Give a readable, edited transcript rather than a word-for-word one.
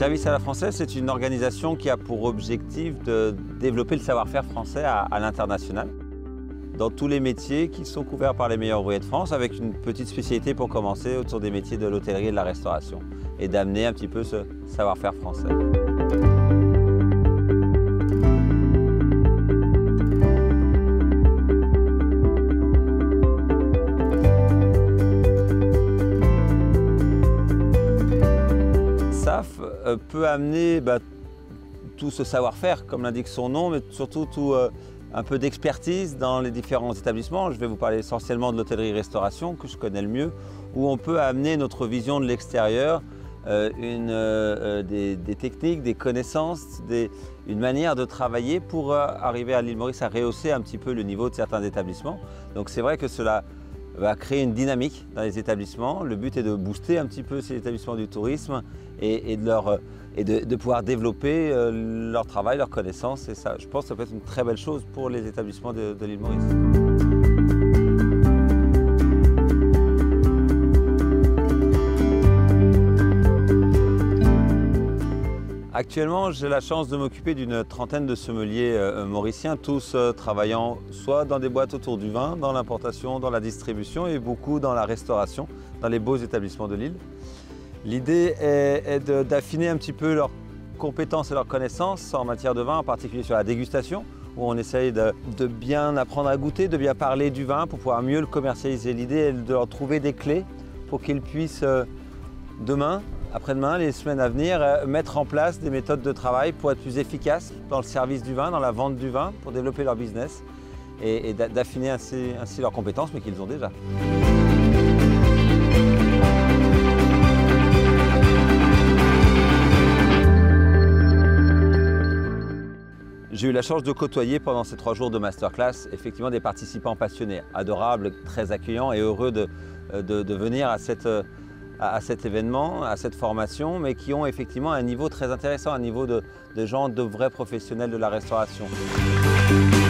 Service à la française, c'est une organisation qui a pour objectif de développer le savoir-faire français à l'international, dans tous les métiers qui sont couverts par les meilleurs ouvriers de France, avec une petite spécialité pour commencer autour des métiers de l'hôtellerie et de la restauration, et d'amener un petit peu ce savoir-faire français. SAF peut amener tout ce savoir-faire, comme l'indique son nom, mais surtout un peu d'expertise dans les différents établissements. Je vais vous parler essentiellement de l'hôtellerie-restauration, que je connais le mieux, où on peut amener notre vision de l'extérieur, des techniques, des connaissances, une manière de travailler pour arriver à l'île Maurice à rehausser un petit peu le niveau de certains établissements. Donc c'est vrai que cela va créer une dynamique dans les établissements. Le but est de booster un petit peu ces établissements du tourisme et de pouvoir développer leur travail, leurs connaissances. Et ça, je pense que ça peut être une très belle chose pour les établissements de l'île Maurice. Actuellement, j'ai la chance de m'occuper d'une trentaine de sommeliers mauriciens, tous travaillant soit dans des boîtes autour du vin, dans l'importation, dans la distribution et beaucoup dans la restauration, dans les beaux établissements de l'île. L'idée est d'affiner un petit peu leurs compétences et leurs connaissances en matière de vin, en particulier sur la dégustation, où on essaye de bien apprendre à goûter, de bien parler du vin pour pouvoir mieux le commercialiser. L'idée est de leur trouver des clés pour qu'ils puissent demain, après-demain, les semaines à venir, mettre en place des méthodes de travail pour être plus efficaces dans le service du vin, dans la vente du vin, pour développer leur business et d'affiner ainsi leurs compétences, mais qu'ils ont déjà. J'ai eu la chance de côtoyer pendant ces 3 jours de masterclass effectivement des participants passionnés, adorables, très accueillants et heureux de venir à cet événement, à cette formation, mais qui ont effectivement un niveau très intéressant, un niveau de gens de vrais professionnels de la restauration.